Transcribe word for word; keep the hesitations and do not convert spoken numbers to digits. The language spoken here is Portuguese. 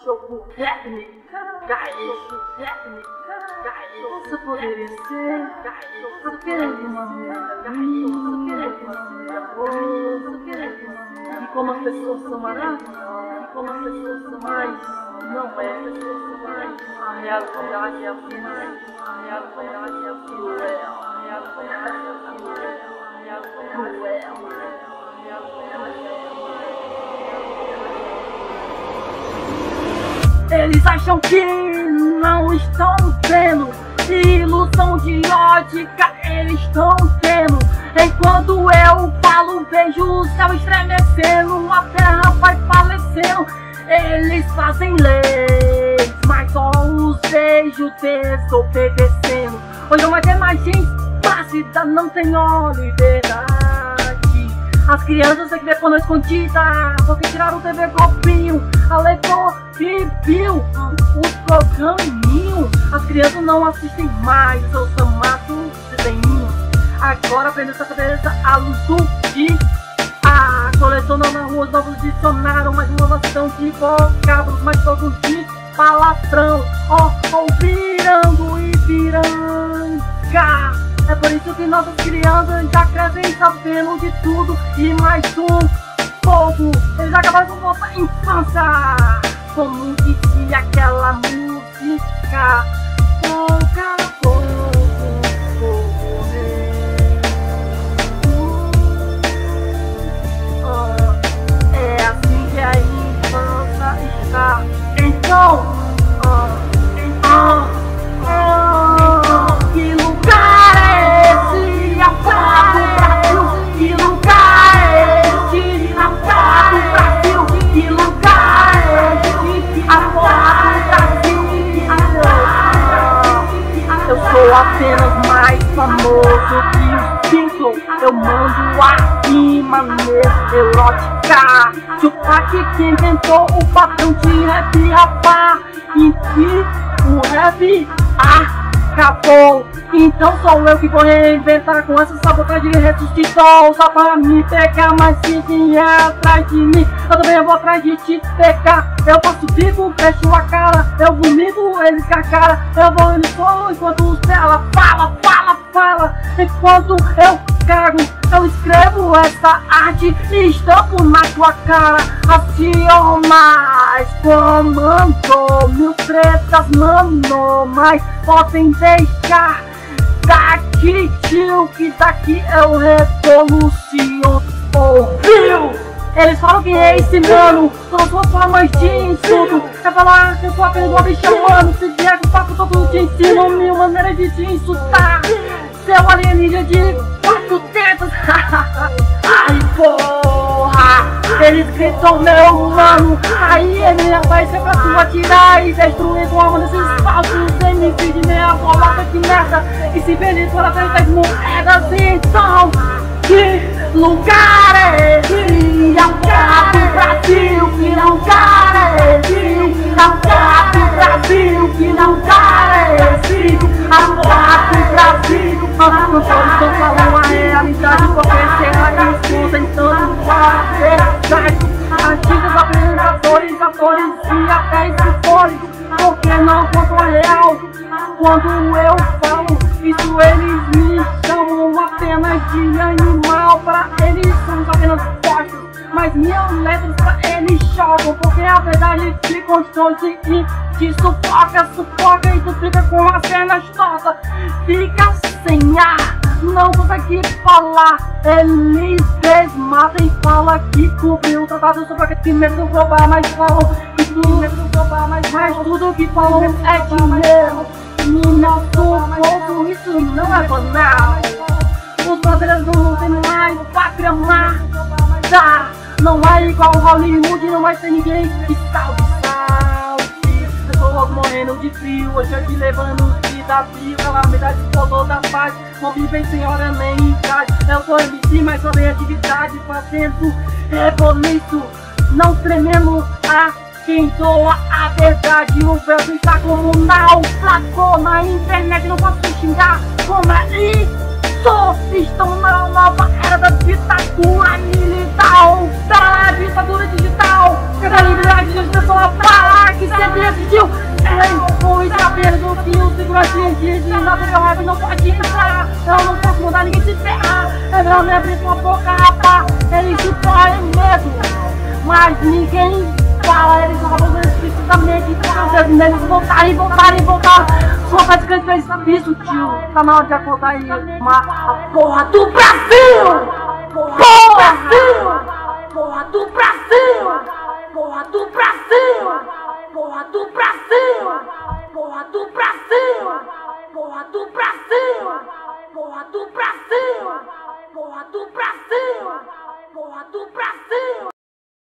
cachorro técnico, cachorro técnico, cachorro. Você poderia ser aquele mano, e como as pessoas são maravilhosas, e como as pessoas são mais, não é, as pessoas são mais, a realidade é a final, a realidade é a cruel, a realidade é a cruel, a realidade é a cruel. Eles acham que não estão tendo ilusão de ótica, eles estão tendo. Enquanto eu falo, vejo o céu estremecendo, a terra vai falecendo. Eles fazem leis, mas só os vejo desobedecendo. Hoje não vai ter mais gente plácida, não tem liberdade. As crianças têm que ver pornô escondida, porque tiraram o T V Globinho, alegou e viu os programinhos. As crianças não assistem mais os seus amados desenhinhos. Agora aprendeu essa cabeça à luz do dia. Ah, colecionando na rua os novos dicionários, mais inovação de vocábulos, mais todos de palavrão. Ó, oh, oh, virando e viranga. É por isso que nossas crianças já crescem sabendo de tudo e mais um pouco. Eles acabaram com nossa infância, como dizia aquela música. Pouco a pouco, vou morrer. uh, É assim que a infância está. Então, uh, então, uh, que lugar é esse? Apaga o Brasil. Que lugar é esse? Apaga o Brasil. Que lugar é esse? Apaga o Brasil. Eu sou apenas mais famoso que o Simpson. Eu mando a rima erótica. Tupac que inventou o padrão de rap, rapá. Em que o rap acabou. Então sou eu que vou reinventar com essa sabotagem de ressuscitou. Só pra me pegar, mas se vier atrás de mim, eu também vou atrás de te pegar. Eu faço bico, fecho a cara, eu vomito eles com a cara. Eu vou indo solo enquanto ela fala, fala, fala. Enquanto eu cago, eu escrevo essa arte e estampo na tua cara. Acionas comando mil tretas, mano, mas podem deixar daqui, tio, que daqui eu revoluciono. Ouviu? Eles falam que é esse mano, todas suas formas de insulto. Quer falar que eu sou apenas uma bicha, mano? Se vier que eu faço todo te ensino mil maneiras de te insultar. Seu alienígena de quatro tetas. Ai, porra! Eles gritam meu mano. Aí ele vai ser pra tu atirar e destruir com a mão desses falsos M C de meia bolada de merda. E se vende por atrás das moedas. Então, que lugar é esse? Apaga o Brasil, que lugar é esse? Apaga o Brasil, que lugar é esse? Apaga o Brasil. As pessoas não falam a realidade, porque será que escuta então a verdade? Antigos apresentadores, atores e até escritores, porque não contam a real quando eu falo. Isso eles me chamam apenas de animal. Pra eles somos apenas postos, mas minhas letras pra eles chocam, porque a verdade te constrói e te sufoca, sufoca e tu fica com as pernas tortas, fica sem ar, não consegue falar. Eles desmatam e falam que cobriu o tratado sobre que medo global, mas falam que tudo medo global, mas, mas tudo que falam é dinheiro. No nosso povo isso não é banal. Os brasileiros não tem mais pátria amada. Não é igual Hollywood, não vai ter ninguém que salve, salve. Pessoas morrendo de frio, hoje aqui levando desafio. Calamidade por toda a paz, não vivem sem hora nem idade. Eu sou M C, mas só tenho atividade, fazendo revolução, não tremendo a quem doa a verdade. O verbo está comunal, flacou na internet, não posso xingar. Como é isso? Estão na nova era da ditadura militar, da ditadura digital. Cada liberdade de pessoa falar que se nada, meu rap não pode entrar. Eu não posso mandar ninguém se ferrar. É melhor nem abrir sua boca, rapaz. Eles se correm medo, mas ninguém fala. Eles falam explicitamente para eles voltarem, voltarem, voltar. Só faz que fez isso, tio. Tá na hora de acordar aí. Mas a porra do Brasil! Porra do Brasil! Porra do Brasil! Porra do Brasil! Porra do Brasil! Porra do Brasil! Porra do Brasil! Porra do Brasil! Porra do Brasil! Porra do Brasil!